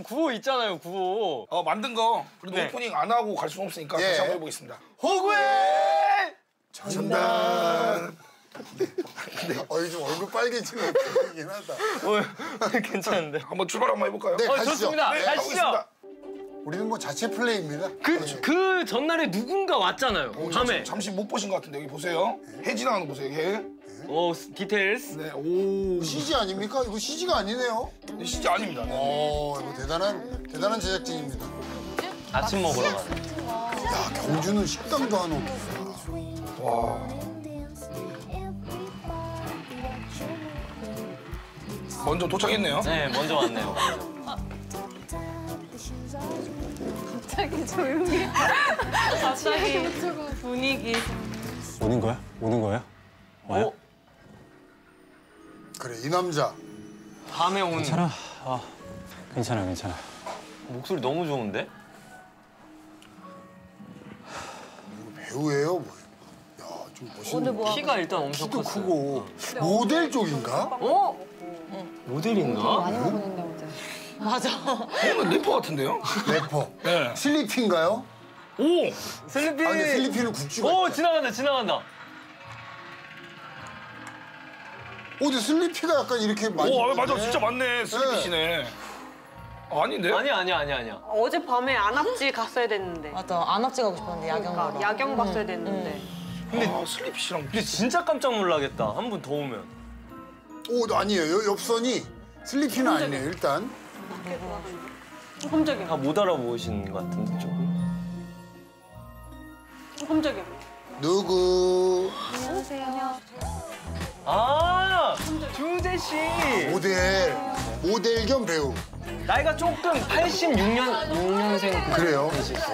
구호 있잖아요, 구호. 만든 거 그래도 네. 오프닝 안 하고 갈 수는 없으니까 예. 다시 한번 해보겠습니다. 호구의 전단. 네. 좀 얼굴 빨개지는 느낌이긴 하다. 괜찮은데. 한번 출발 한번 해볼까요? 네, 가시죠. 좋습니다. 네, 가시죠. 가보겠습니다. 우리는 뭐 자체 플레이입니다. 그 전날에 누군가 왔잖아요. 밤에. 잠시 못 보신 것 같은데 여기 보세요. 해 지나가는 거 보세요. 해. 디테일스. 네, 오. CG 아닙니까? 이거 CG가 아니네요. 진짜 아닙니다. 네. 이거 대단한 제작진입니다. 아침 먹으러 가네. 야, 경주는 식당도 안 오고. 와. 먼저 도착했네요. 네, 먼저 왔네요. 갑자기 조용해. 갑자기 분위기. 오는 거야? 오는 거야? 와요? 그래, 이 남자. 밤에 온. 괜찮아. 괜찮아. 목소리 너무 좋은데? 배우예요, 뭐. 야, 좀 멋있는. 뭐 키가 일단 엄청 키도 컸어요. 크고. 모델 쪽인가? 모델인가? 많이 먹었는데 어제. 맞아. 이건 래퍼 같은데요? 래퍼. 네. 슬리피인가요? 오. 슬리피. 아, 근데 슬리피는 국주가 오, 있다. 지나간다. 근데 슬리피가 약간 이렇게 많이. 오, 맞아. 있는데? 진짜 맞네. 슬리피시네. 아닌데? 아니야. 어젯밤에 안압지 갔어야 됐는데. 맞아, 안압지 가고 싶었는데 야경 그러니까 보러. 야경 봤어야 됐는데. 근데 슬리피시랑 근데 진짜 깜짝 놀라겠다. 한 분 더 오면. 아니에요. 옆선이 슬리피는 아니네요, 일단. 깜짝이야. 다 못 알아보시는 것 같은데 조금. 깜짝이야. 누구? 안녕하세요. 아, 주재 씨. 모델 겸 배우. 나이가 조금 86년생. 그래요?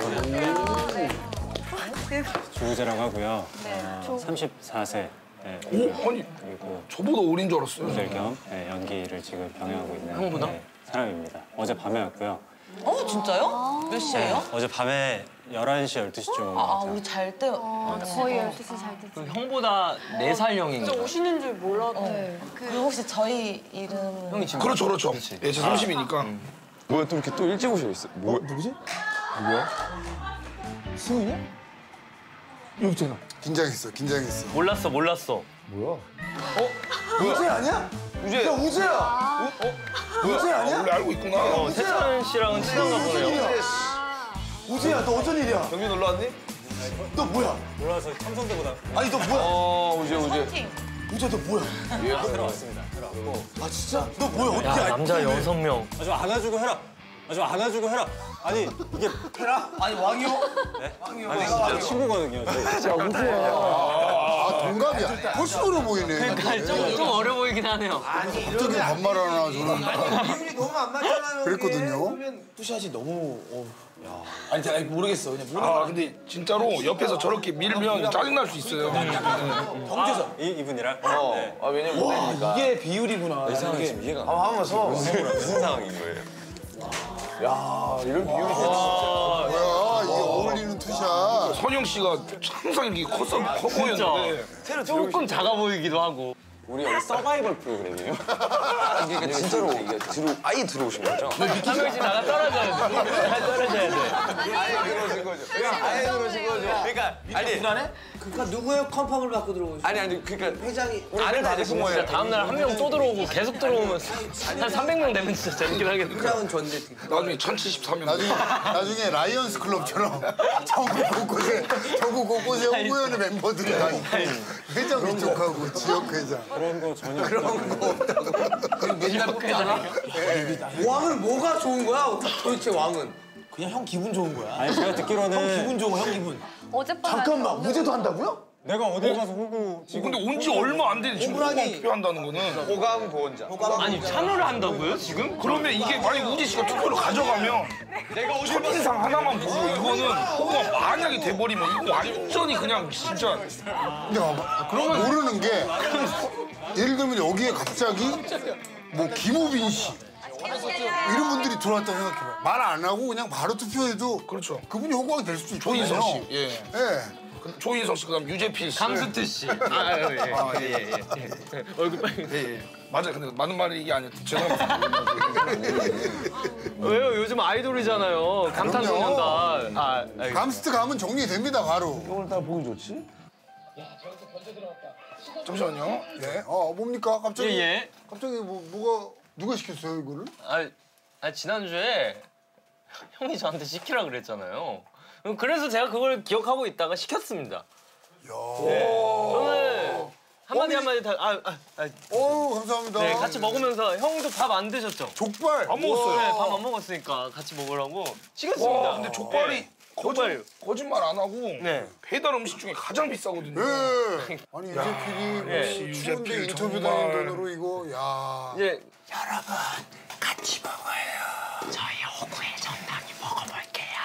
주우재라고 하고요. 34세. 네, 오, 아니 그리고 저보다 어린 줄 알았어요. 모델 겸 연기를 지금 병행하고 있는 형보다? 사람입니다. 어제 밤에 왔고요. 진짜요? 몇 시에요? 어제 밤에 11시, 12시쯤 우리 잘 때. 거의 12시 잘 됐죠. 그럼 형보다 4살 형인가? 진짜 오시는 줄 몰라도. 그리고 혹시 저희 이름. 형이 지금. 그렇죠. 예, 제 30이니까. 뭐야 또 이렇게 또 일찍 오셔 있어. 누구지? 누구야? 승훈이야? 여기 있잖아. 긴장했어. 몰랐어. 뭐야? 우재 아니야? 우재. 야, 우재야! 우재 아니야? 원래 알고 있구나. 세찬 씨랑은 친한가 보네요. 우재야, 너 어쩐 일이야? 경기 놀러 왔니? 너 뭐야? 몰라서 첨성대보다 아니, 너 뭐야? 우재. 우재, 너 뭐야? 들어왔습니다. 아, 진짜? 너 뭐야? 어떻게 야, 알 남자 6명. 좀 안아주고 해라. 아니 이게 해라? 아니, 왕이요? 아니 진짜 친구거든요. 동갑이야. 훨씬어려 보이네. 좀 어려 보이긴 하네요. 갑자기 반말하나 저는. 비율이 너무 안 맞잖아요. 그랬거든요. 푸샷이 너무. 아니, 모르겠어. 그냥 아, 근데 진짜로 옆에서 저렇게 밀면 짜증날 수 있어요. 경제선. 이분이랑. 네. 아 왜냐면 와, 모델이니까. 이게 비율이구나. 이 상황이 지금 이해가 안 돼. 한번 서. 무슨 상황인 거예요? 야 이런 비율이 뭐야, 이게 어울리는 투샷. 선영 씨가 항상 이렇게 커 보였는데. 조금 작아 보이기도 하고. 우리 여기 서바이벌 프로그램이에요? 그러니까 진짜로 이게 아예 들어오신 거죠? 한 명씩 나가 떨어져야 돼. 아예 들어오신 거죠? 그러니까 아니 불안해? 그러니까 누구의 컨펌을 받고 들어오지? 아니 그러니까 회장이. 안을 받으신 진짜 거예요. 다음날 한 명 또 들어오고 계속 들어오면 한 300명 되면 진짜 재밌긴 하겠네. 회장은 좋은데. 나중에 1074명. 나중에 라이언스 클럽처럼 전국 곳곳에 홍보연의 멤버들이 다 있고 회장 이쪽하고 지역 회장. 그런 거 전혀. 맨날 뽑잖아. 왕은 뭐가 좋은 거야? 도대체 왕은? 그냥 형 기분 좋은 거야. 아니 제가 듣기로는 기분 좋은 거야, 형 기분. 어젯밤 잠깐만, 우재도 한다고요? 내가 어딜 가서 호구 지금 근데 온 지 얼마 안 됐는데 지금 호감 호불하기. 투표한다는 거는. 호감 보원자. 아니 참여를 한다고요 지금? 그러면 이게 만약 우지 씨가 투표를 가져가면 내가 첫인상 하나만 보고 이거는 호감 만약에 돼버리면 이거 완전히 그냥 진짜. 근데 봐봐. 그러면 모르는 게 예를 들면 여기에 갑자기 뭐 김우빈 씨 이런 분들이 들어왔다고 생각해봐요. 말 안 하고 그냥 바로 투표해도 그렇죠. 그분이 호구가 될 수도 있거든요. 조인성 씨. 예. 예. 조인성 씨, 그다음 유재필 씨. 감스트 씨. 예. 얼굴 빨개. 예. 맞아요. 근데 맞는 말이 이게 아니에요. 죄송합니다. 왜요? 요즘 아이돌이잖아요. 감탄소년단. 감스트 가면 정리됩니다 바로. 오늘따라 보기 좋지? 잠시만요. 네. 뭡니까 갑자기? 예. 갑자기 뭐가 누가 시켰어요 이거를? 지난주에 형이 저한테 시키라 그랬잖아요. 그래서 제가 그걸 기억하고 있다가 시켰습니다. 저는 한마디 다 감사합니다. 네, 같이 먹으면서 형도 밥 안 드셨죠? 족발. 안 먹었어요. 네, 밥 안 먹었으니까 같이 먹으라고 시켰습니다. 와, 근데 족발이 족발이요. 거짓말 안 하고 네. 배달 음식 중에 가장 비싸거든요. 네. 아니 유재필이 뭐 역시 추운데 유재필 인터뷰 정말. 다니는 돈으로 이거 야. 이제 여러분 같이 먹어요. 저희 호구의 전당이 먹어볼게요.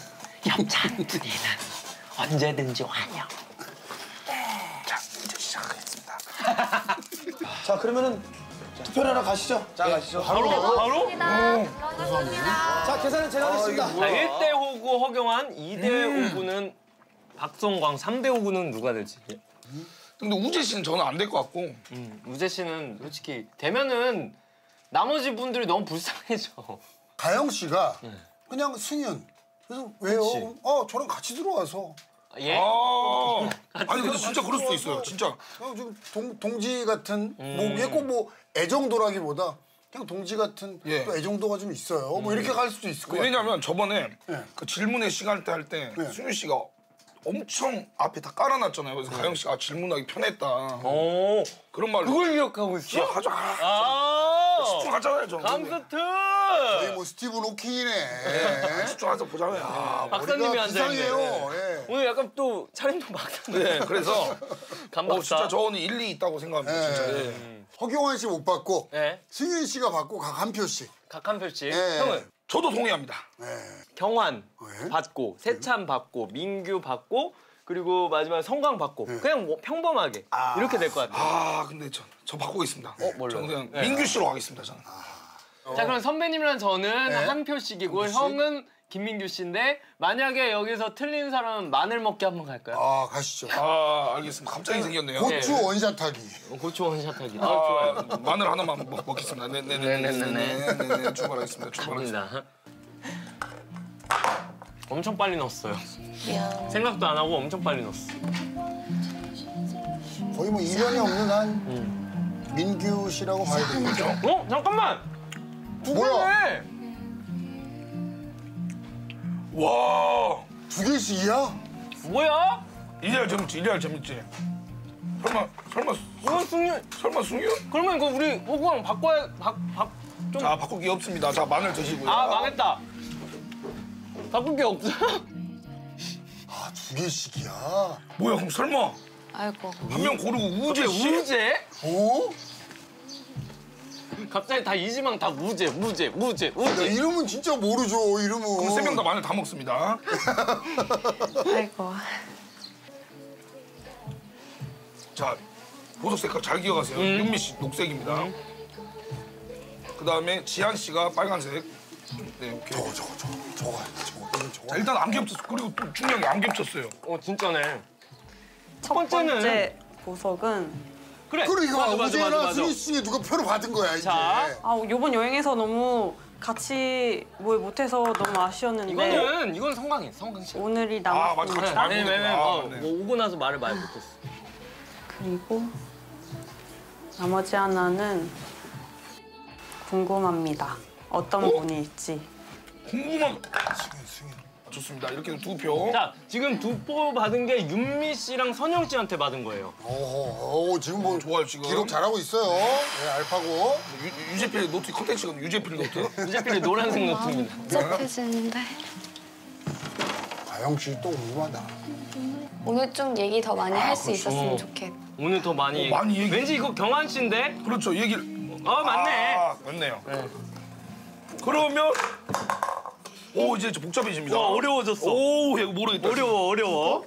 협찬 드리는 언제든지 환영. 자, 이제 시작하겠습니다. 자 그러면은 투표를 하러 가시죠. 자 가시죠. 바로? 자 계산은 제가 하겠습니다. 자, 1대 호구 허경환, 2대 호구는 박성광, 3대 호구는 누가 될지. 근데 우재 씨는 저는 안 될 것 같고. 우재 씨는 솔직히 되면은 나머지 분들이 너무 불쌍해져. 가영 씨가 그냥 승윤. 그래서 왜요? 그치. 저랑 같이 들어와서. 예? 아니 근데 진짜 그럴 수도 있어요. 진짜. 그냥 좀 동지 같은 뭐 꼭 뭐 애정도라기보다 그냥 동지 같은 예. 또 애정도가 좀 있어요. 뭐 이렇게 갈 수도 있을 것 같아요. 왜냐면 저번에 네. 그 질문의 시간 때 할 때 승윤 씨가 엄청 앞에 다 깔아놨잖아요. 그래서 가영 씨가 질문하기 편했다. 오, 그런 말을 그걸 기억하고 있어? 기억하죠. 집중하잖아요, 저는. 감스트! 거의 뭐 스티븐 호킹이네. 집중해서 보잖아요. 박사님이 머리가 앉아있네. 비상해요. 예. 오늘 약간 또 차림도 막 네, 그래서 감박사. 진짜 저는 일리 있다고 생각합니다. 진짜. 예. 예. 허경환 씨 못 받고 네. 승윤 씨가 받고 각 한 표씩. 각 한 표씩. 예. 형은 저도 동의합니다. 경환 네. 받고, 세찬 받고, 민규 받고, 그리고 마지막에 성광 받고. 그냥 뭐 평범하게 이렇게 될 것 같아요. 근데 저 바꾸겠습니다. 뭘로? 저는 그냥 네. 민규 씨로 가겠습니다. 저는. 자, 그럼 선배님이랑 저는 네. 한 표씩이고 한 표씩? 형은 김민규 씨인데 만약에 여기서 틀린 사람은 마늘 먹기 한번 갈까요? 가시죠. 알겠습니다. 갑자기 생겼네요. 고추 원샷하기. 고추 원샷하기. 좋아요. 마늘 하나만 먹겠습니다. 네네네네. 출발하겠습니다. 갑니다. 엄청 빨리 넣었어요. 생각도 안 하고 엄청 빨리 넣었어. 거의 뭐 이변이 없는 한 민규 씨라고 봐야 되겠죠. 잠깐만! 두 뭐야? 개네! 와, 두 개씩이야? 뭐야? 이래야 재밌지. 설마 이건 승윤. 승윤? 그러면 이거 우리 호구랑 바꿔야 좀. 자, 바꿀 게 없습니다. 자, 마늘 드시고요. 망했다. 바꿀 게 없어. 두 개씩이야. 뭐야, 그럼 설마 아이고. 한 명 고르고 우재 씨? 우재? 어? 갑자기 다 이지망 다 우재. 야, 이름은 진짜 모르죠, 이름은. 그럼 세 명 다 마늘 다 먹습니다. 아이고. 자, 보석 색깔 잘 기억하세요. 윤미 씨 녹색입니다. 그다음에 지한 씨가 빨간색. 네, 오케이. 저거. 자, 일단 안 겹쳤어. 그리고 또 중요한 게 안 겹쳤어요. 진짜네. 첫 번째는? 번째 보석은 그래. 그러니까 맞아. 우재나 승희 씨 중에 누가 표를 받은 거야, 이제. 자. 요번 여행에서 너무 같이 뭘 못해서 너무 아쉬웠는데 이건 성광 씨. 오늘이 맞아. 남았습니다. 같이 말 못했구나. 네. 뭐 오고 나서 말을 많이 못했어. 그리고 나머지 하나는 궁금합니다. 어떤 분일지. 궁금한. 좋습니다. 이렇게 두 표. 자, 지금 두 표 받은 게 윤미 씨랑 선영 씨한테 받은 거예요. 지금 뭐 좋아요, 지금. 기록 잘하고 있어요. 네, 알파고. 유재필 노트 컨텐츠가 유재필 노트. 유재필이 노란색 노트입니다. 복잡해지는데. 가영 씨 또 궁금하다. 오늘 좀 얘기 더 많이 할 수 있었으면 좋겠. 오늘 더 많이. 많이 얘기- 왠지 이거 경환 씨인데? 그렇죠. 얘기를. 맞네. 맞네요. 그러면 이제 좀 복잡해집니다. 와, 어려워졌어. 이거 모르겠다. 어려워.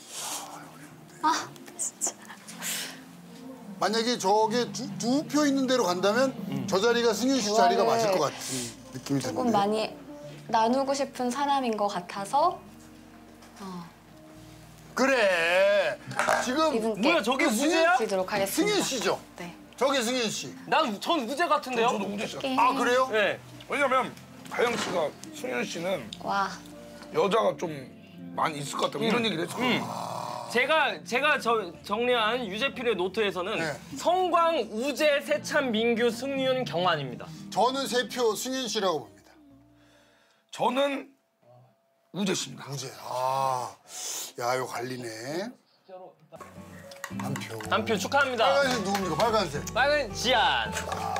만약에 저게 두 표 있는 대로 간다면 저 자리가 승윤 씨 자리가 맞을 것 같은 느낌이 조금 드는데. 많이 나누고 싶은 사람인 것 같아서 그래. 지금 이분께 뭐야, 저게 우재야? 드리도록 하겠습니다. 승인 씨죠? 네. 저게 승인 씨. 전 우재 같은데요? 저도 우재 씨. 아 그래요? 네. 왜냐면 하영 씨가 승현 씨는 와. 여자가 좀 많이 있을 것 같다고 이런 얘기를 했어요. 제가 정리한 유재필의 노트에서는 네. 성광, 우재, 세찬, 민규, 승윤, 경환입니다. 저는 3표 승인 씨라고 봅니다. 저는 우재 씨입니다. 우재. 아, 야 이거 갈리네. 한 표. 한 표 축하합니다. 빨간색 누굽니까? 빨간색. 빨간 지안.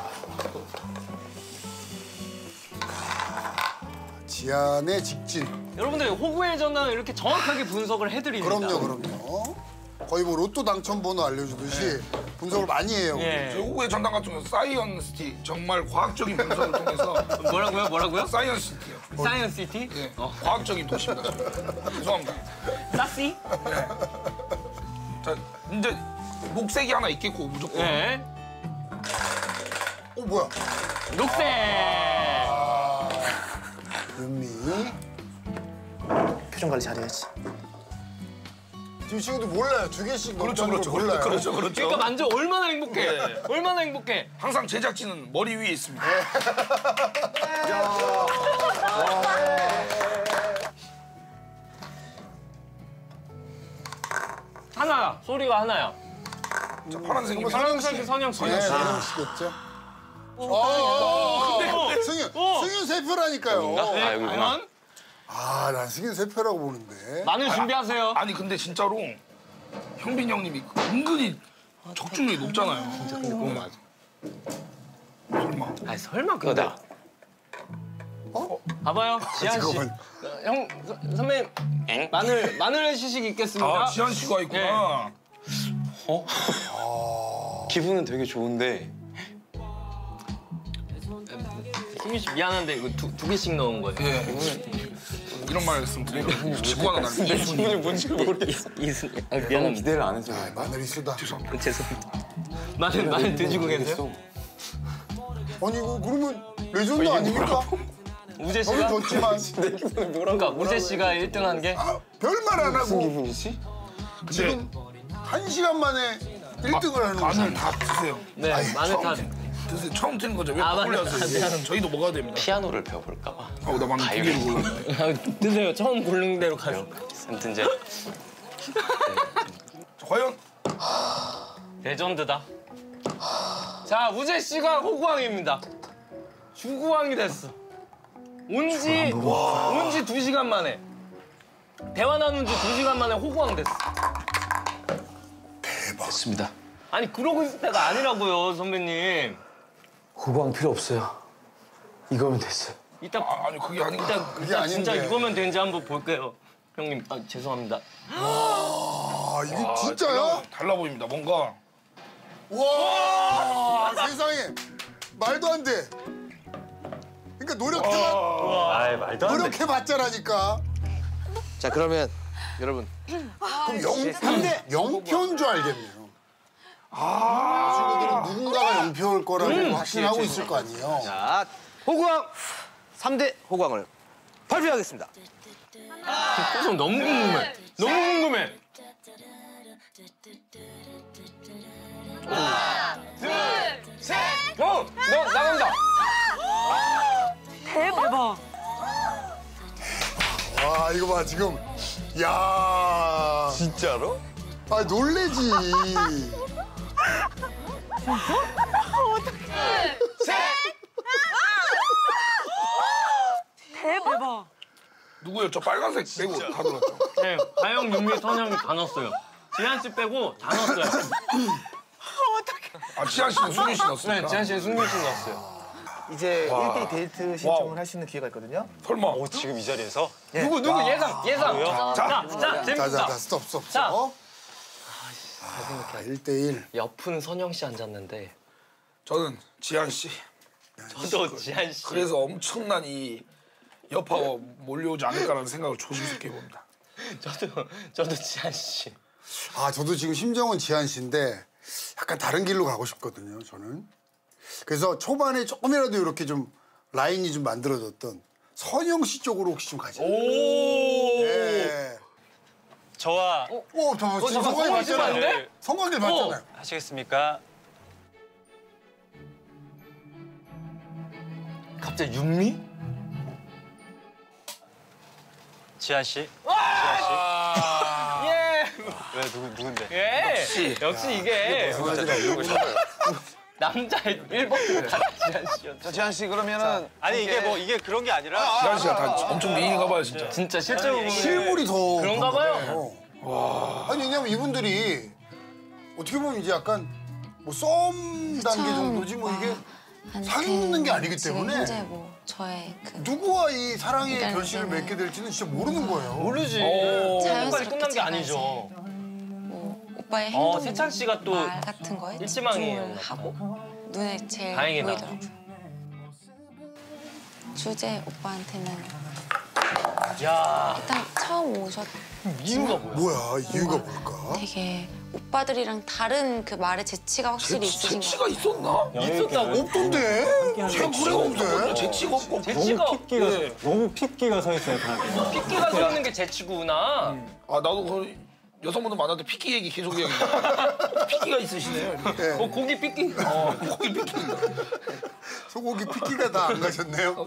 지안의 직진. 여러분들 호구의 전당을 이렇게 정확하게 분석을 해드립니다. 그럼요. 거의 뭐 로또 당첨번호 알려주듯이 분석을 많이 해요. 예. 저의 전당 같은 경우는 사이언시티 정말 과학적인 분석을 통해서 뭐라고요? 사이언시티요. 사이언시티? 예, 과학적인 도시입니다. 죄송합니다. 사시? 자, 이제 녹색이 하나 있겠고 무조건. 네. 뭐야? 녹색. 은미. 표정 관리 잘해야지. 지금 친구들 몰라요. 2개씩 그렇죠. 몰라요. 그러니까 만져 얼마나 행복해. 얼마나 행복해. 항상 제작진은 머리 위에 있습니다. 하나야. 소리가 하나야. 자, 파란색이면 파란색이 선영 씨. 네, 선영 씨겠죠. 승윤 3표라니까요. 아, 여기구나. 과연? 아, 난 승윤 3표라고 보는데. 마늘 준비하세요. 아니 근데 진짜로 형빈 형님이 은근히 적중률이 높잖아요. 진짜 근데 그건 맞아. 설마. 아니 설마 근데. 봐봐요, 지한 씨. 잠깐만. 형 선배님 마늘 시식 있겠습니다. 아 지한 씨가 있구나. 기분은 되게 좋은데 승윤 씨 미안한데 이거 두 개씩 넣은 거예요. 예. 이런 말 했으면 드리고 직구 하나 날리고. 기분이 뭔지 모르겠어. 미안합니다. 기대를 안 해서 마늘이 쓰다. 죄송합니다. 마늘 드시고 계세요? 아니 이거 그러면 레전드 아닙니까? 우재 저는 씨가? 좋지만 그러니까 우재 씨가 1등한 게 별말 안 무슨 하고 기분이지? 지금 1시간 만에 1등을 하는 거죠. 마늘 다 드세요. 네, 마늘 다 드세요. 처음 드는 거죠. 왜 맞네. 올려서 저희도 먹어야 됩니다. 피아노를 배워볼까 봐. 나 마늘 2개를 골랐네. 드세요. 처음 고른 대로 가요. 아무튼 이제 과연 레전드다. 자, 우재 씨가 호구왕입니다. 주구왕이 됐어. 온지 2시간 만에. 대화 나눈 지 2시간 만에 호구왕 됐어. 됐습니다. 아니, 그러고 있을 때가 아니라고요, 선배님. 후광 필요 없어요. 이거면 됐어요. 이따 아니 그게 아니고 이따 진짜 아닌데. 이거면 되는지 한번 볼게요. 형님, 죄송합니다. 아 이게 진짜야? 달라 보입니다. 뭔가 와 세상에 말도 안 돼. 그러니까 아이, 말도 안 돼. 노력해봤자라니까. 자 그러면 여러분 그럼 0표인 줄 알겠네요. 친구들은 누군가가 0표일 거라고 확신하고 있을 거 아니에요. 자 호광 3대 호광을 발표하겠습니다. 너무 궁금해. 너무 궁금해. 하나, 둘, 셋. 너 나간다. 대박. 와 이거 봐 지금. 야. 진짜로? 아 놀래지. 대박. 누구였죠? 빨간색 빼고 다 들었죠. 네, 가영, 윤미, 선영이 다 넣었어요. 지한 씨 빼고 다 넣었어요. 아 지한 씨는 승윤 씨 넣었습니까? 네, 지한 씨는 승민 씨 넣었어요. 이제 1대1 데이트 신청을 할 수 있는 기회가 있거든요. 설마. 지금 이 자리에서? 누구 예상. 자, 재밌다. 자 스톱. 자. 아 1대1. 옆은 선영 씨 앉았는데 저는 지한 씨. 저도 지한 씨. 그래서 엄청난 이 여파가 몰려오지 않을까라는 생각을 조심스럽게 해봅니다. 저도 지한 씨. 아 저도 지금 심정은 지한 씨인데 약간 다른 길로 가고 싶거든요. 저는. 그래서 초반에 조금이라도 이렇게 좀 라인이 좀 만들어졌던 선영 씨 쪽으로 혹시 좀 가자. 오. 네. 저와 잠깐만, 지금 잠깐, 성관계 지금 안 봤잖아요. 돼? 성관계 봤잖아요. 하시겠습니까? 갑자기 윤미? 지한 씨? 예. 왜 누군데? 예. 역시 이게 남자의 1번 지한 씨였죠. 자, 지한 씨 그러면은 아니 이게 그런 게 아니라 지한 씨가 다 엄청 미인인가 봐요 진짜. 진짜 실제로 보면 실물이 더 그런가 봐요. 봐요. 아니 왜냐면 이분들이 어떻게 보면 이제 약간 뭐 썸 단계 정도지 뭐 이게 사귀는 게 아니기 때문에 현재 뭐 저의 그 누구와 이 사랑의 그러니까 결실을 이제는 맺게 될지는 진짜 모르는 거예요. 모르지. 자연스럽게 빨리 끝난 게 제가 아니죠. 뭐 오빠의 행동, 세찬 씨가 또 말 같은 거에 일지망이에요. 집중을 하고 눈에 제일 다행이다. 보이더라고요. 주제 오빠한테는 야, 일단 처음 오셨 이유가 뭐야? 뭐야 이유가 뭘까? 되게 오빠들이랑 다른 그 말의 재치가 확실히 있으신 것 재치가 같아요. 있었나? 있었다고? 없던데? 재치가 없던데? 재치가 없고. 재치가 너무 핏기가 서 있어요 다. 핏기가 서 있는 게 재치구나. 아 나도 그 여성분들 만날 때 피끼 얘기 계속 해야겠다. 피끼가 있으시네요. 이렇게. 고기 핏기. 거기 피끼. 소고기 피키가 다 안 가셨네요.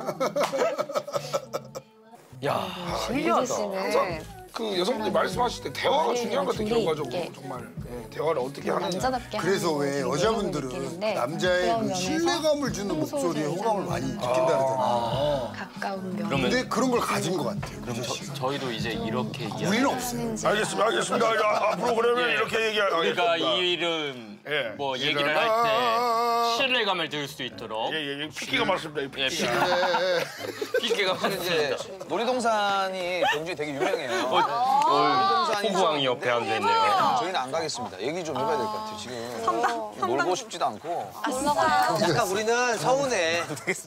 야, 유재 신기하다. 씨는 그 여성분들이 말씀하실 때 대화가 중요한 것 같아요. 둘이 결과적으로 있게. 정말 대화를 어떻게 하느냐. 남자답게 그래서 하는 왜 그 매력을 여자분들은 느끼는데 남자의 그런 그 면에서 신뢰감을 주는 목소리에 호감을 많이 느낀다 그러잖아요. 가까운 면 근데 그런 걸 가진 것 같아요. 저희도 이제 이렇게 이야기. 우리는 없어요. 알겠습니다. 자, 앞으로 그러면 이렇게 얘기하겠습니다. 우리가 이 이름 예. 뭐 얘기를 할 때 신뢰감을 들 수 있도록 예, 피끼가 많습니다. 이 예, 피끼가. 핏기가 이제 놀이동산이 굉장히 되게 유명해요. 호구왕이 옆에 앉아있네요. 저희는 안 가겠습니다. 얘기 좀 해봐야 될 것 같아요. 지금 놀고 싶지도 않고. 약간 우리는 서운해.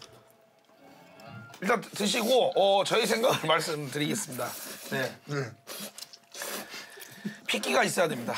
일단 드시고 저희 생각을 말씀드리겠습니다. 네. 피끼가 있어야 됩니다.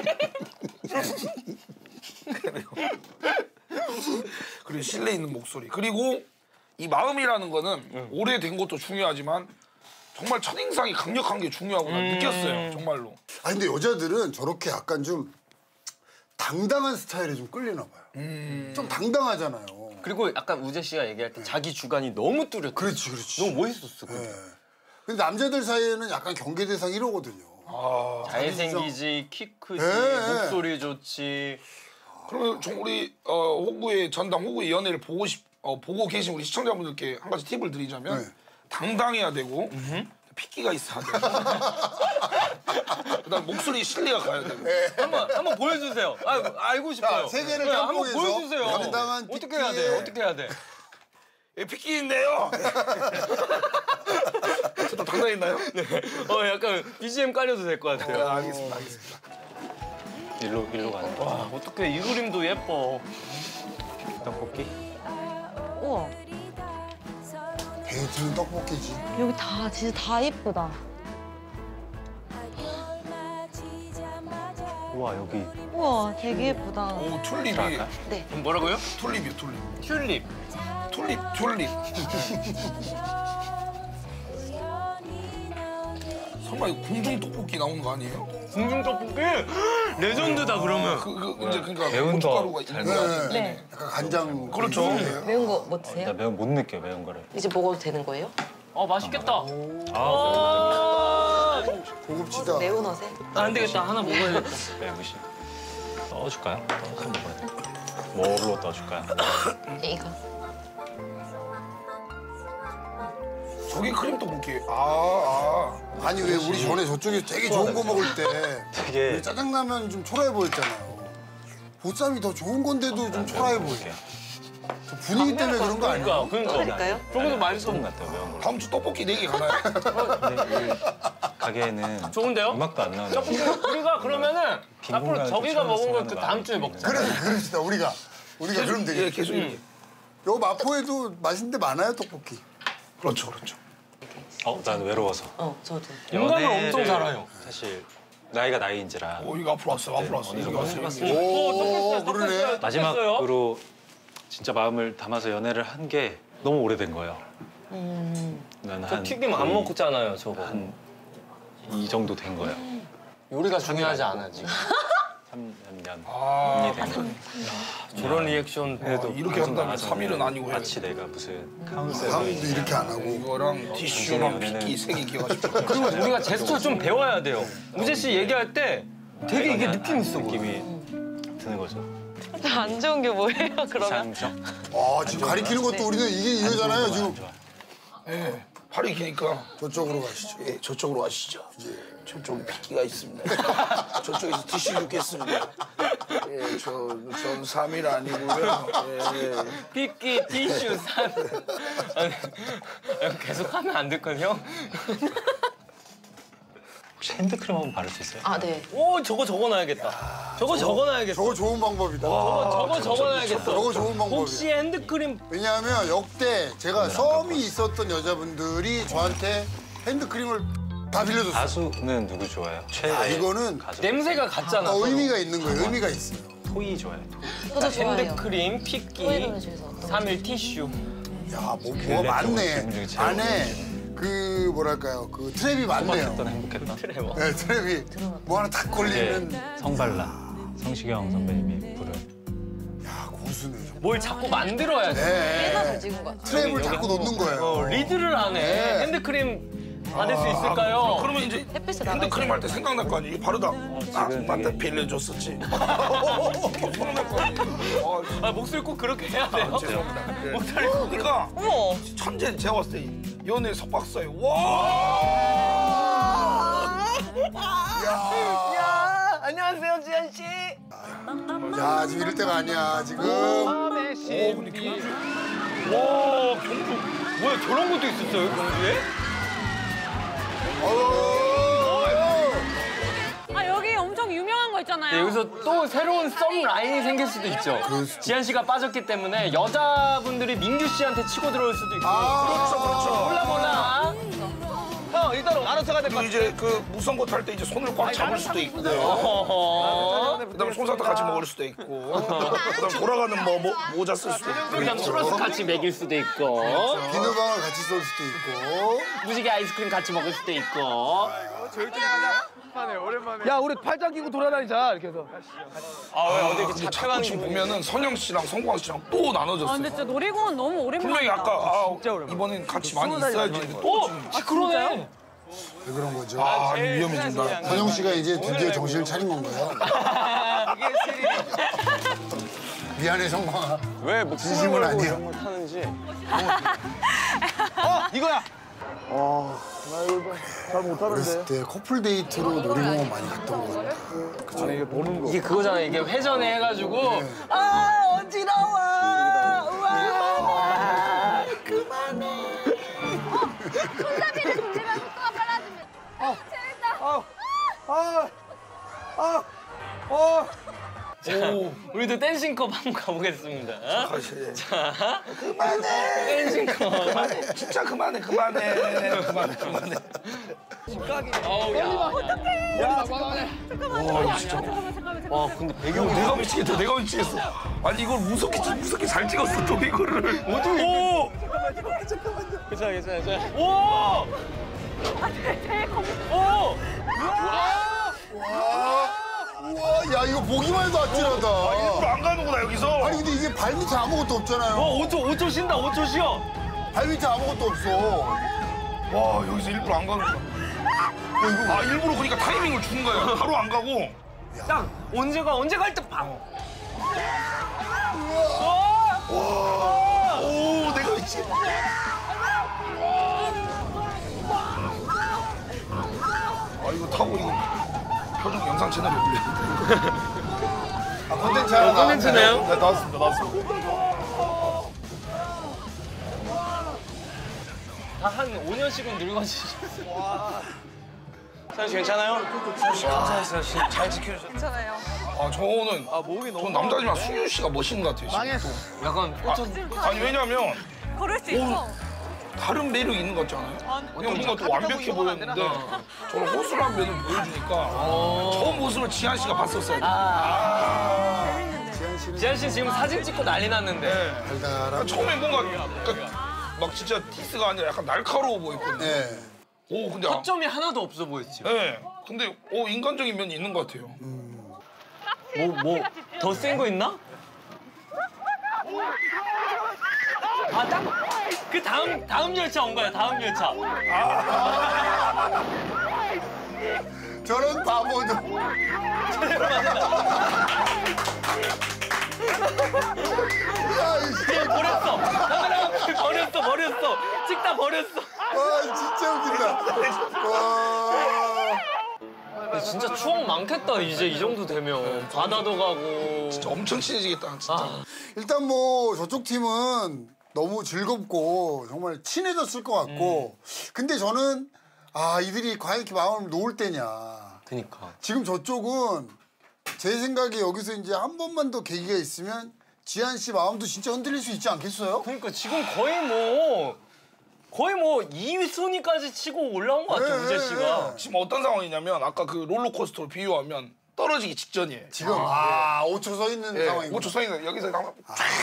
그리고 신뢰 있는 목소리. 그리고 이 마음이라는 거는 오래된 것도 중요하지만 정말 첫인상이 강력한 게 중요하구나 느꼈어요. 정말로. 아니 근데 여자들은 저렇게 약간 좀 당당한 스타일에 좀 끌리나 봐요. 좀 당당하잖아요. 그리고 약간 우재 씨가 얘기할 때 자기 주관이 너무 뚜렷해. 그렇지, 그렇지. 너무 멋있었어. 그게. 예. 근데 남자들 사이에는 약간 경계 대상 1호거든요. 잘생기지, 키 크지, 예. 목소리 좋지. 그러면 좀 우리 호구의 전당 호구의 연애를 보고 계신 우리 시청자분들께 한 가지 팁을 드리자면 네. 당당해야 되고 피끼가 있어야 되고 그다음 목소리 신뢰가 가야 되고 한번 보여주세요. 알고 싶어요. 세 개를 네, 한번 짬뽕해서 보여주세요. 당당한 어떻게 해야 돼? 픽기에 어떻게 해야 돼? 예, 피끼인데요. 저도 당당했나요? 네. 약간 BGM 깔려도 될 것 같아요. 알겠습니다. 일로 가는 거. 와, 어떡해. 이 그림도 예뻐. 떡볶이? 우와. 데이트는 떡볶이지. 여기 다 진짜 다 예쁘다. 우와 여기. 우와 되게 예쁘다. 오 튤립이 뭐라고요? 튤립이요 튤립. 튤립. 튤립. 설마 이거 궁중 떡볶이 나오는 거 아니에요? 궁중 떡볶이? 레전드다 그러면. 이제 그러니까 매운 거 고춧가루가 잘 있는 네. 약간 간장. 그렇죠. 매운 거 뭐 드세요? 나 매운 못 느껴 매운 거를. 이제 먹어도 되는 거예요? 맛있겠다. 고급지다. 매운 어세? 안 되겠다. 하나 먹어야겠다. 매우시. 떠줄까요? 떠서 먹어야 돼. 뭘로 떠줄까요? 이거. 저게 크림 떡볶이. 아니 왜 우리 전에 저쪽에서 되게 좋은 거 먹을 때 되게 우리 짜장라면 좀 초라해 보였잖아요. 보쌈이 더 좋은 건데도 좀 초라해 보여. 저 분위기 때문에 그런 거 아니야? 그러니까. 드릴까요? 저기도 맛있어. 소금 같아요 매운 거. 다음 주 떡볶이 4개 가나요? 근데 이 가게에는 좋은데요? 음악도 안 나오는. 떡볶이 우리가 그러면은 빈 앞으로 공간을 저기가 좀 먹은 걸 채워서 그 하는 다음 주에 거 먹자. 그럽시다 우리가 그럼 예, 되겠다. 계속 이렇게. 요 마포에도 맛있는 데 많아요 떡볶이. 그렇죠. 난 외로워서. 저도. 공감을 엄청 연애를 잘해요. 사실 나이가 나이인지라 이거 앞으로 왔어. 어느 정도 오 그러네. 마지막으로 진짜 마음을 담아서 연애를 한 게 너무 오래된 거예요. 나는 저 튀김 안 먹잖아요, 저거. 한 이 정도 된 거예요. 요리가 중요하지 않아 지금. 3년이 된 거예요. 저런 리액션 해도 이렇게 한다면 3일은 아니고 마치 내가 무슨 사람도 카운셀러 이렇게 안 하고. 이거랑 티슈랑 핏기 3개 기억하십시오. 그리고 우리가 제스처 좀 배워야 돼요. 우재 씨 얘기할 때 되게 이게 느낌 있어 보여. 느낌이 드는 거죠. 안 좋은 게 뭐예요, 그러면? 이상적? 지금 가리키는 것도 우리는 이게 이거잖아요. 지금 예, 팔이 기니까 저쪽으로 가시죠. 예, 저쪽으로 가시죠. 저쪽에 핏기가 있습니다. 저쪽에서 티슈 줍겠습니다. 예, 전 3일 아니고요. 예. 삐끼 티슈 산. 계속 하면 안 됐거든요. 혹시 핸드크림 한번 바를 수 있어요? 아, 네. 오 저거 적어놔야겠다. 저거 적어놔야겠어. 저거 좋은 방법이다. 저거 적어놔야겠어. 저거 좋은 방법이다. 혹시 핸드크림 왜냐하면 역대 제가 썸이 있었던 여자분들이 저한테 핸드크림을 다 빌려줬어요. 가수는 누구 좋아해요? 최애 이거는 가수. 냄새가 같잖아. 의미가 있는 거예요. 의미가 있어요. 토이 좋아해요. 토이. 저도 좋아해요. 핸드크림, 핏기, 토이노래 중에서 어떤 거? 3일 티슈. 야, 뭐가 많네. 기분 중에 제일 안에 그 뭐랄까요, 그 트랩이 많네요. 소박했던 행복했다. 트레버. 네, 트랩이 뭐 하나 탁 걸리는. 이제 성발라 성시경 선배님이 부른 야, 고수네. 뭘 자꾸 만들어야 돼. 네. 찍은 거 같아요. 트랩을 자꾸 넣는 거예요. 리드를 안 해. 네. 핸드크림 받을 수 있을까요? 그러면 이제 햇빛에 핸드크림 할 때 생각날 거 아니에요? 바르다. 나한테 빌려줬었지. 생각날 거 아니에요? 아, 목소리 꼭 그렇게 해야 돼요? 죄송합니다. 네. 목소리 꼭 그렇게. 그러니까 어머. 천재 제가 봤을 때 연애 석박사예요. 와! 야, 안녕하세요, 지한 씨. 야, 지금 이럴 때가 아니야, 지금. 밤의 신비. 와, 경주. 뭐야, 저런 것도 있었어요, 경주에? 아 여기 엄청 유명한 거 있잖아요. 네, 여기서 또 새로운 썸 라인이 생길 수도 있죠. 지한 씨가 빠졌기 때문에 여자분들이 민규 씨한테 치고 들어올 수도 있고. 그렇죠. 몰라. 형, 일단 나눠서 가야 될 것 그리고 이제 그 무선고 탈 때 이제 손을 꽉 잡을 수도 있고. 같아. 그다음에 솜사탕 같이 먹을 수도 있고. 그다음 돌아가는 모자 쓸 수도 있고. 그냥 플러스 같이 먹일 수도 있고. 비누방울 같이 쏠 수도 있고. 무지개 아이스크림 같이 먹을 수도 있고. 야 우리 팔짱 끼고 돌아다니자 이렇게 해서. 아, 왜 어디 이렇게 근데 잡혀가는 자꾸 지금 기분이. 보면은 선영 씨랑 성광 씨랑 또 아 나눠졌어요. 근데 진짜 놀이공원 너무 오랜만이다. 분명히 아까 이번엔 같이 많이 있어야지. 근데 또 지금 그러네. 왜 그런 거죠? 아 위험해진다. 선영 씨가 이제 드디어 정신을 차린 건가요? 미안해, 성광아. 왜 진심은 아니야. 이런 걸 타는지. 이거야. 어렸을 때 커플 데이트로 놀이공원 많이 갔던 것 같아. 아니 이게 보는 거. 이게 그거잖아. 이게 회전에 해가지고 아 어지러워. 우와. 그만해. 손잡이를 돌리면서 또 빨아주면. 재밌다. 우리도 댄싱컵 한번 가보겠습니다. 가시. 자, 그만해. 댄싱컵. 그만해. 진짜 그만해. 그만해. 어우 야. 야 그만해. 잠깐만. 와 근데 배경이 내가 미치겠다. 내가 미치겠어. 아니 이걸 무섭게 잘 찍었어. 또 이거를. 오. 괜찮아. 오. 오. 우와, 야, 이거 보기만 해도 아찔하다. 일부러 안 가는구나 여기서. 아니, 근데 이게 발 밑에 아무것도 없잖아요. 5초 쉰다. 5초 쉬어. 발 밑에 아무것도 없어. 와 여기서 일부러 안 가는구나. 아 일부러 그러니까 타이밍을 주는 거야. 바로 안 가고. 딱 언제 갈 때 봐. 오 내가 미치겠다. 아 이거 타고 이거 표정 영상 채널에 올려. 아, 콘텐츠 하나 콘텐츠네요? 네, 나왔습니다. 다 한 5년씩은 늙어지셨어요. 사실 괜찮아요? 잘 지켜주셨어. 아 저는 전 남자지만 수윤 씨가 멋있는 것 같아요. 지금 또. 약간 꽂혔. 아니 왜냐면 걸을 수 있어. 다른 매력 있는 것 같지 않아요? 그냥 뭔가 또 완벽해 보였는데 저는 호술한 면을 보여주니까 저 모습을 지한 씨가 봤었어야 돼. 지한 씨 지금 사진 찍고 난리 났는데. 달달한. 처음에 뭔가 그러니까 막 진짜 디스가 아니라 약간 날카로워 보였거든요. 네. 오 근데 허점이 하나도 없어 보였지. 네. 근데 인간적인 면이 있는 것 같아요. 뭐 더 센 거 있나? 아, 딱 그 다음 열차 온 거야. 다음 열차. 저런 바보도. 야, 이씨. 버렸어. 카메라 버렸어. 찍다 버렸어. 와, 진짜 웃긴다. 와. 근데 진짜 추억 많겠다. 이제 이 정도 되면 바다도 가고. 진짜 엄청 친해지겠다 진짜. 일단 뭐 저쪽 팀은 너무 즐겁고 정말 친해졌을 것 같고 근데 저는 이들이 과연 이렇게 마음을 놓을 때냐. 그니까. 지금 저쪽은 제 생각에 여기서 이제 한 번만 더 계기가 있으면 지한 씨 마음도 진짜 흔들릴 수 있지 않겠어요? 그러니까 지금 거의 뭐 2위 순위까지 치고 올라온 것 같아. 우재 씨가. 지금 어떤 상황이냐면 아까 그 롤러코스터로 비유하면 떨어지기 직전이에요. 지금 5초 서 있는 상황이고 5초 서 있는 여기서 한번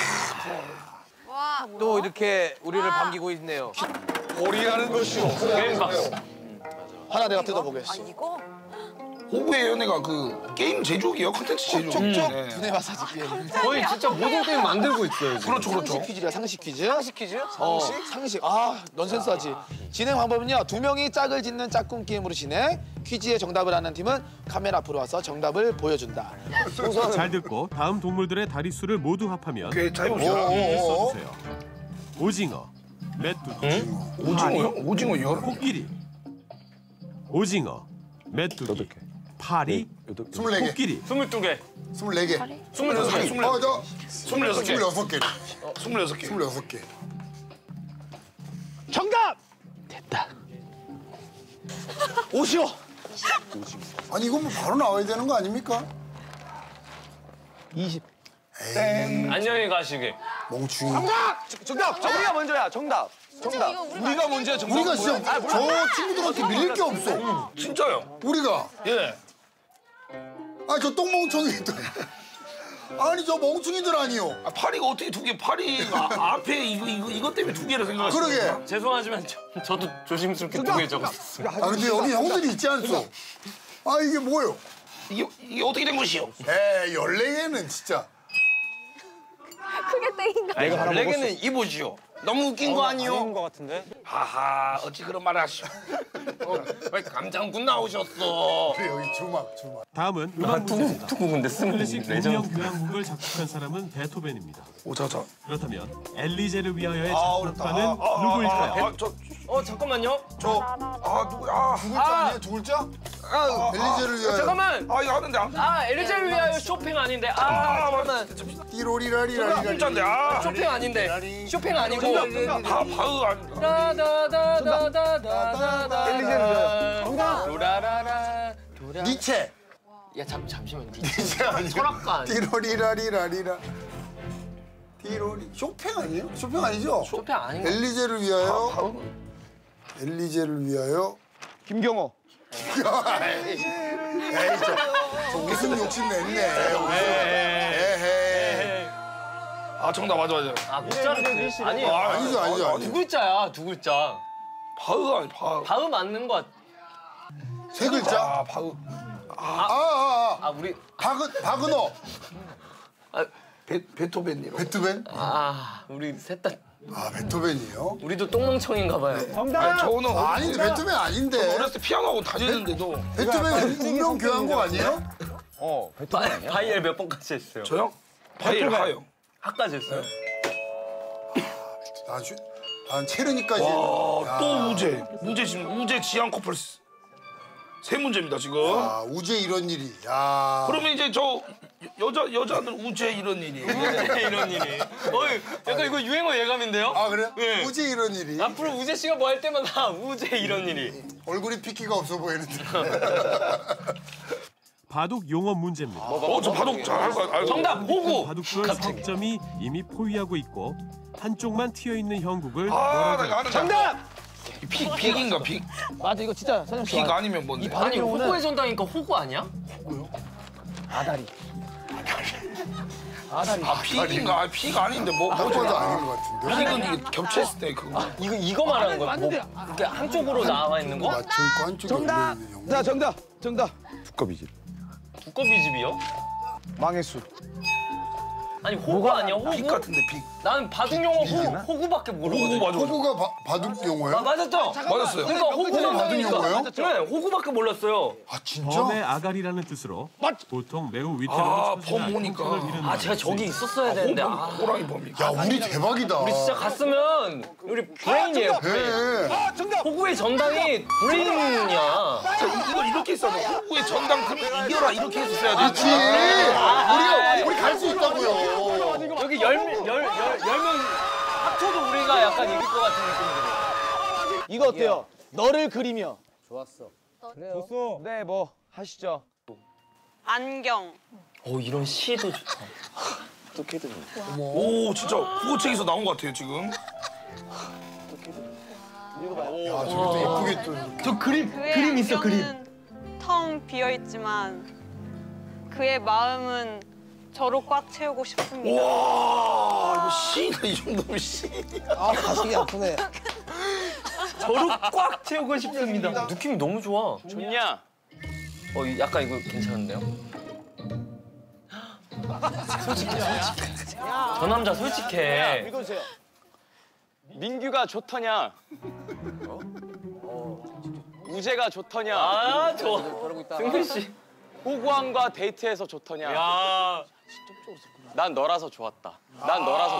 또 이렇게 우리를 반기고 있네요. 오리라는 것이오. 게임박스. 하나 내가 뜯어보겠어. 이거? 호구의 연애가 그 게임 제조기요. 콘텐츠 제조. 네. 두뇌 마사지 게임. 거의 진짜 모든 게임 만들고 있어요. 지금. 그렇죠. 상식 퀴즈야, 상식 퀴즈. 상식 퀴즈? 상식. 넌센스하지. 진행 방법은요. 2명이 짝을 짓는 짝꿍 게임으로 진행. 퀴즈에 정답을 아는 팀은 카메라 앞으로 와서 정답을 보여준다. 잘 듣고 다음 동물들의 다리수를 모두 합하면 오케이, 잘 해봅시다. 써주세요. 오징어, 메뚜기, 오징어요? 오징어 열. 코끼리, 오징어, 메뚜기, 파리, 24개. 코끼리, 22개. 24개. 26개. 26개. 26개. 26개. 26개. 정답! 됐다. 오시오. 아니 이건 뭐 바로 나와야 되는 거 아닙니까? 20. 안녕히 가시게. 멍충이. 정답! 우리가 먼저야, 정답. 우리가 문제야. 정답. 우리가 진짜 저 친구들한테 밀릴 게 없어. 진짜요. 우리가. 예. 저 똥멍청이들. 아니 저 멍충이들 아니요. 파리가 어떻게 두 개? 파리가 앞에 이거 때문에 두 개를 생각하시는 그러게. 죄송하지만 저도 조심스럽게 2개 적었습니다. 근데 여기 형들이 있지 않소? 이게 뭐예요? 이게 어떻게 된 것이요? 14개는 진짜. 크게 땡인 거. 14개는 이보시오. 너무 웃긴 거 아니요? 아닌 것 같은데? 하하, 어찌 그런 말을 하시오. 왜 감장군 나오셨어? 그래 여기 주막. 다음은 음악 문제입니다. 근데 쓰는 클래식 유명 교향곡을 작곡한 사람은 베토벤입니다. 자. 그렇다면 엘리제를 위하여의 작곡가는 누구일까요? 잠깐만요. 누구야? 두 글자 아니에요? 두 글자? 엘리제를 위하여. 잠깐만. 이거 하는데. 엘리제를 위하여 쇼핑 아닌데. 잠깐만. 띠로리라리라리라리. 문자인데. 쇼핑 아닌데. 쇼핑 아니고. 바흐 아닌가? 엘리제를 도라라라. 니체. 야 잠시만. 철학가 아니야? 띠로리라리라리라. 띠로리. 쇼팽 아니에요? 쇼팽 아니죠? 쇼핑 아닌가? 엘리제를 위하여. 엘리제를 위하여. 김경호. 에이, 저 웃음 욕심 냈네. 에헤이. 정답 맞아. 못 자르네. 아니에요. 아니죠. 두 글자야. 두 글자. 바흐 아니 바흐. 바흐 맞는 것 같아. 세 글자? 바흐. 우리 바그너. 베토벤이요. 베토벤? 우리 셋 다. 베토벤이요? 우리도 똥멍청인가 봐요. 저는 아닌데 베토벤 아닌데. 어렸을 때 피아노하고 다녔는데도. 베토벤 운명 교향곡 아니에요? 바이엘 몇 번까지 했어요? 저요? 바이엘 하요. 학까지 했어요. 난 체르니까지. 또 우재 지금 우재 지안 커플 세 문제입니다 지금. 우재 이런 일이. 야. 그러면 이제 저 여자들 우재 이런 일이. 이런 일이. 약간 이거 유행어 예감인데요? 그래요? 네. 우재 이런 일이. 앞으로 우재 씨가 뭐 할 때마다 우재 이런 일이. 얼굴이 핏기가 없어 보이는데. 바둑 용어 문제입니다. 저 바둑 잘할 거 알고. 정답 호구. 바둑돌 석점이 이미 포위하고 있고 한쪽만 튀어 있는 형국을 나 이거 아는데. 정답! 픽인가 픽? 맞아, 이거 진짜 선영 씨. 픽 아니면 뭔데? 아니 호구의 전당이니까 호구 아니야? 아다리. 픽인가? 픽 아닌데 뭐 아무것도 아닌 것 같은데. 픽은 이게 겹쳤을 때 그거. 이거 말하는 거야? 뭐 이렇게 한쪽으로 나와 있는 거? 맞춰 있고 한쪽에 올려 있는 형. 자, 정답. 두꺼비집. 두꺼비집이요? 망했수. 아니 호구 아니야 호구? 픽 같은데 픽. 나는 바둑 용어 호구밖에 모르거든. 호구가 바둑 용어예요? 맞았죠? 맞았어요. 그러니까 호구만 바둑 용어예요? 네, 호구밖에 몰랐어요. 아 진짜? 범의 아가리라는 뜻으로 보통 매우 위태로운 범 오니까. 아 제가 저기 있었어야 되는데. 호랑이 범이. 야 우리 대박이다. 우리 진짜 갔으면 우리 브레인이에요. 브레인. 네. 호구의 전당이 브레인이야. 이걸 이렇게 써서 호구의 전당 그럼 이겨라 이렇게 해서 써야 돼. 그렇지. 우리 갈 수 있다고요. 여기 열명 합쳐도 우리가 약간 이길 것 같은 느낌이 들어. 이거 어때요? 너를 그리며. 좋았어. 좋소. 네, 뭐 하시죠. 안경. 이런 시도 좋다. 어떻게든. 오 진짜 국어책에서 나온 것 같아요 지금. 야 저기도 예쁘게 또 이렇게. 저 그림 있어 그림. 텅 비어 있지만 그의 마음은 저로 꽉 채우고 싶습니다. 와 이거 시나 이 정도면 시. 아 가슴이 아프네. 저로 꽉 채우고 싶습니다. 느낌이 너무 좋아. 좋냐? 약간 이거 괜찮은데요? 솔직해. 저 남자 솔직해. 읽어주세요. 민규가 좋더냐? 우재가 좋더냐? 아 좋아. 그러고 있다. 승민 씨. 호구왕과 데이트해서 좋더냐? 야. 난 너라서 좋았다. 난 너라서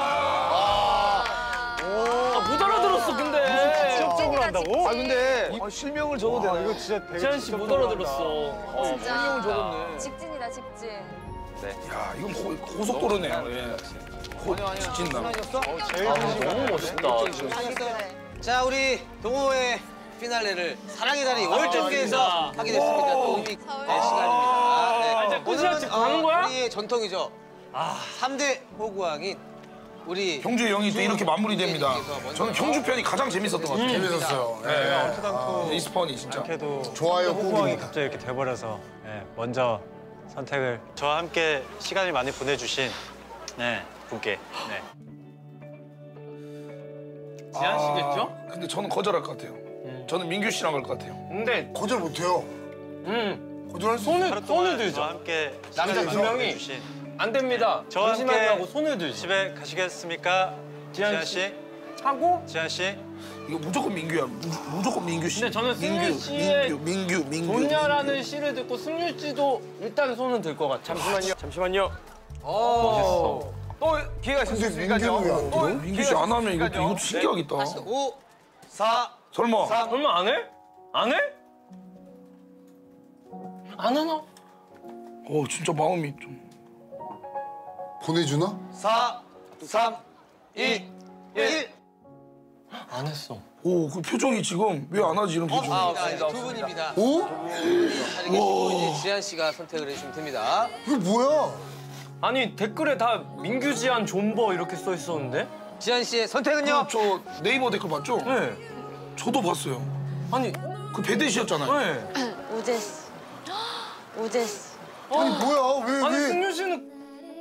못 알아들었어 근데. 직접적으로 한다고? 아 근데 실명을 적어도 되나? 이거 진짜 지한 씨 못 알아들었어. 실명을 적었네. 직진이다 직진. 야 이건 고속도로네요. 예. 직진다. 너무 멋있다. 자 우리 동호회 피날레를 사랑의 달이 월정계에서 하게 됐습니다. 또 의미 있는 시간입니다. 이제 끝이야? 지금 가는 거야? 우리의 전통이죠. 3대 호구왕인 우리 경주 형이 또 이렇게 마무리됩니다. 저는 경주 편이 가장 재밌었던 것 같아요. 재밌었어요. 네. 이스펀이 진짜. 좋아요 호구왕이 꾹입니다. 갑자기 이렇게 돼버려서 먼저 선택을 저와 함께 시간을 많이 보내주신 분께 지한 씨겠죠? 근데 저는 거절할 것 같아요. 저는 민규 씨랑 갈 것 같아요. 근데 거절 못해요. 거절할 수 있어요. 손을 들죠. 저와 함께 남자 시간을 두 명이 보내주신 안 됩니다. 저와 잠시만요 하고 함께 손을 들죠. 집에 가시겠습니까? 지한 씨 하고 지한 씨 이거 무조건 민규야. 무조건 민규 씨. 근데 저는 승윤 씨의 민규. 좋냐라는 시를 듣고 승윤 씨도 일단 손은 들 것 같아. 잠시만요. 멋있어. 또 기회가 있을 수 있으니까요. 민규는 왜안 들어? 민규 씨 안 하면 이것도 신기하겠다. 5, 4, 설마. 설마 안 해? 안 해? 안 하나? 진짜 마음이 좀. 보내주나? 4, 3, 2, 1. 안 했어. 그 표정이 지금 왜 안 하지 이런 표정. 이제 두 분입니다. 오? 자리 계시고 이제 지한 씨가 선택을 해주시면 됩니다. 이게 뭐야? 아니 댓글에 다 민규 지한 존버 이렇게 써 있었는데? 지한 씨의 선택은요? 저 네이버 댓글 봤죠? 네. 저도 봤어요. 아니 그 배대 씨였잖아요. 네. 우제스. 우제스. 아니 뭐야? 아니 왜? 승윤 씨는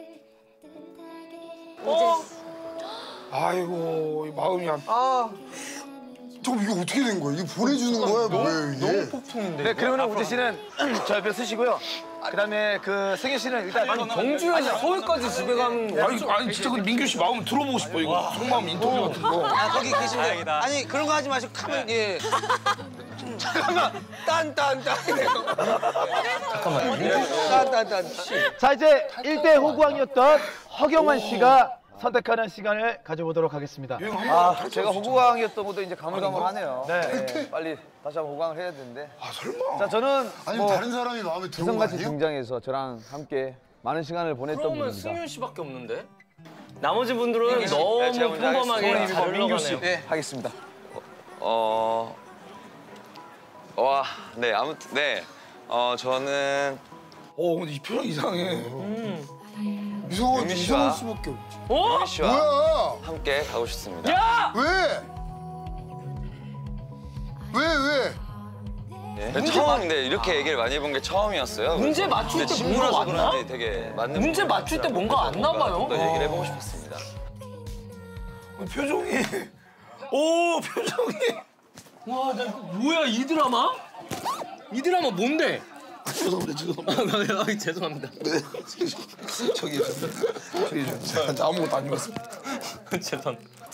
우제스. 아이고 이 마음이 안. 잠깐 이게 어떻게 된 거야? 이거 보내주는 거야? 뭐야 이게? 너무 폭풍인데. 네, 그러면 우재 씨는 저 옆에 쓰시고요. 그다음에 그 승현 씨는 일단 아니 경주에서 서울까지 집에 가면 아니 진짜 그 민규 씨 마음 들어보고 싶어 이거. 속마음 인터뷰 같은 거. 거기 계시면 다행이다. 아니 그런 거 하지 마시고 카메라 잠깐만 딴딴딴 딴딴딴 자 이제 1대 호구왕이었던 허경환 씨가 선택하는 시간을 가져보도록 하겠습니다. 제가 호구왕이었던 것도 이제 가물가물하네요. 네, 빨리 다시 한번 호구왕을 해야 되는데. 설마. 자, 저는 아니 다른 사람이 마음에 들어온 거 기성같이 아니에요? 등장해서 저랑 함께 많은 시간을 보냈던 그러면 분입니다. 승윤 씨밖에 없는데? 나머지 분들은 너무 평범하게 잘 흘러가네요. 네. 하겠습니다. 네, 아무튼 저는 근데 이 표정 이상해. 이상한 씨와 수밖에 없지. 유미 씨와 뭐야? 함께 가고 싶습니다. 야! 왜? 왜? 처음인데 이렇게 얘기를 많이 해본 게 처음이었어요. 문제 맞출 때 뭔가 왔나? 되게 맞는 문제 맞출 때 뭔가 안 나봐요. 더 얘기를 해보고 싶었습니다. 표정이. 오 표정이. 와, 나 이거 뭐야 이 드라마? 이 드라마 뭔데? 죄송합니다. 죄송합니다. 네. 저기 아무것도 안 입었습니다. 죄송.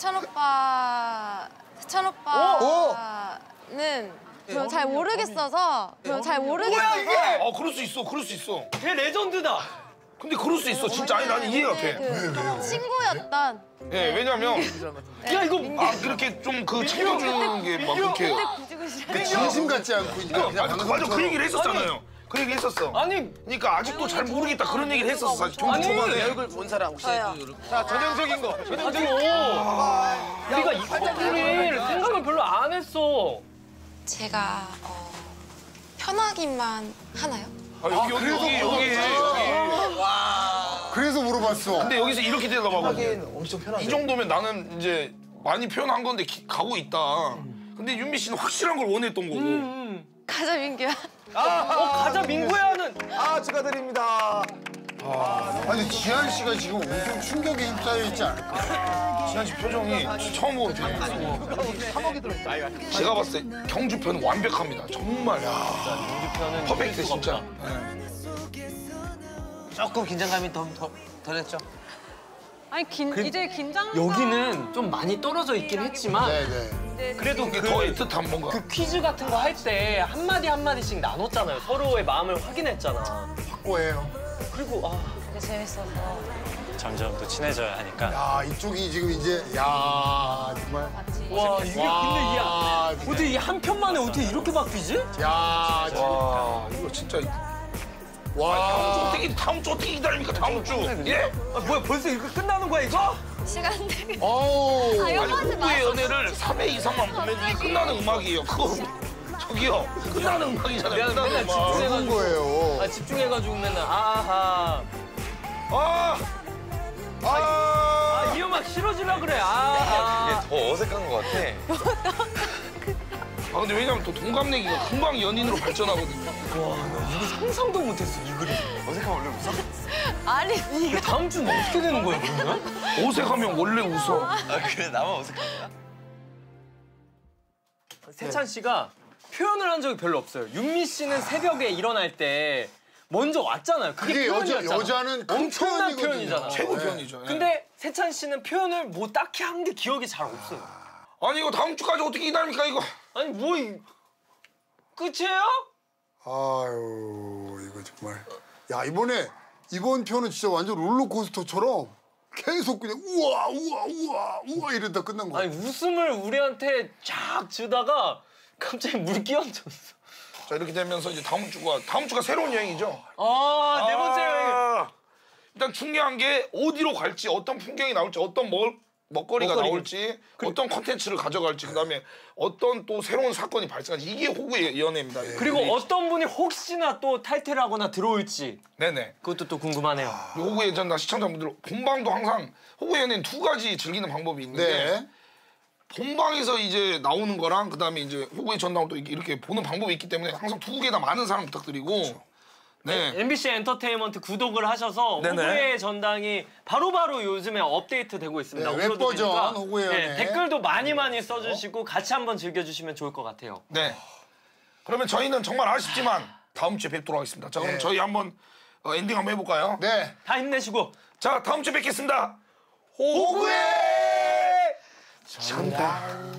세찬 오빠는 저 잘 모르겠어서 뭐야 이게? 그럴 수 있어. 그럴 수 있어. 걔 레전드다. 근데 그럴 수 있어. 진짜 아니 나는 이해가 돼. 친구였던. 네, 왜냐면 야 이거 그렇게 좀 그 챙겨주는 게 막 그렇게 그 진심 같지 않고 그냥 맞아 그 얘기를 했었잖아요. 그 얘기 했었어. 아니 그러니까 아직도 잘 모르겠다 그런 얘기를 했었어 사실. 좀 아니, 초반에. 내 얼굴 본 사람 혹시? 자 전형적인 거. 우리가 이거를 생각을 별로 안 했어. 제가 편하기만 하나요? 여기. 그래서 물어봤어. 근데 여기서 이렇게 대답하고 엄청 편하게. 이 정도면 나는 이제 많이 표현한 건데 가고 있다. 근데 윤미 씨는 확실한 걸 원했던 거고. 가자 민규야. 가자 민구야는. 축하드립니다. 아니 지한 씨가 지금 엄청 충격에 휩싸여 있지 않을까? 지한 씨 표정이 처음으로 되게 제가 봤을 때 경주 편은 완벽합니다. 정말. 민규편은 퍼펙트 진짜. 조금 긴장감이 덜했죠. 아니 이제 긴장. 여기는 좀 많이 떨어져 있긴 했지만 그래도 더 애틋한 뭔가. 그 퀴즈 같은 거 할 때 한마디 한마디씩 나눴잖아요. 서로의 마음을 확인했잖아. 확고해요. 그리고 재밌어서. 점점 더 친해져야 하니까. 야 이쪽이 지금 이제 야 정말. 와 이게 근데 이게 어떻게 이 한 편만에 어떻게 이렇게 바뀌지? 야 이거 진짜. 와. 다음 주 어떻게 기다립니까? 다음 주. 예? 뭐야 벌써 이거 끝나는 거야 이거? 시간 되게. 어우. 아니 후의 연애를 3회 이상만 보면 이게 끝나는 음악이에요. 그거 저기요 끝나는 음악이잖아요. 끝나는 음악. 무슨 거예요? 집중해가지고 맨날 이 음악 싫어지려 그래. 이게 더 어색한 것 같아. 근데 왜냐면 또 동갑내기가 금방 연인으로 발전하거든요. 와, 나 이거 상상도 못했어, 이 그림. 어색하면 원래 웃어? 아니 네가. 다음 주는 어떻게 되는 거야, 그러면? 어색하면 원래 웃어. 그래 나만 어색합니다. 세찬 씨가 표현을 한 적이 별로 없어요. 윤미 씨는 새벽에 일어날 때 먼저 왔잖아요. 그게 표현이었잖아. 여자는 엄청난 표현이잖아. 최고 표현이죠. 예. 근데 세찬 씨는 표현을 뭐 딱히 한 게 기억이 잘 없어요. 아니 이거 다음 주까지 어떻게 기다립니까 이거? 아니 뭐 끝이에요? 아유 이거 정말. 야 이번 편은 진짜 완전 롤러코스터처럼 계속 그냥 우와 이러다 끝난 거야. 아니 웃음을 우리한테 쫙 주다가 갑자기 물 끼얹었어. 자 이렇게 되면서 이제 다음 주가 새로운 여행이죠. 네 번째 여행. 일단 중요한 게 어디로 갈지, 어떤 풍경이 나올지, 어떤 먹거리가 나올지, 어떤 컨텐츠를 가져갈지, 그다음에 어떤 또 새로운 사건이 발생할지 이게 호구의 연애입니다. 그리고 어떤 분이 혹시나 또 탈퇴하거나 들어올지. 네네. 그것도 또 궁금하네요. 호구의 전당 시청자분들 본방도 항상 호구의 연애는 두 가지 즐기는 방법이 있는데 본방에서 이제 나오는 거랑 그다음에 이제 호구의 전당을 또 이렇게 보는 방법이 있기 때문에 항상 두 개 다 많은 사랑 부탁드리고. 네. MBC 엔터테인먼트 구독을 하셔서 호구의 전당이 바로바로 요즘에 업데이트 되고 있습니다. 네, 웹버전 호구의 연애. 댓글도 많이 써주시고 같이 한번 즐겨주시면 좋을 것 같아요. 네. 그러면 저희는 정말 아쉽지만 다음 주에 뵙도록 하겠습니다. 자 그럼 저희 한번 엔딩 한번 해볼까요? 네. 다 힘내시고. 자 다음 주에 뵙겠습니다. 호구의 전당.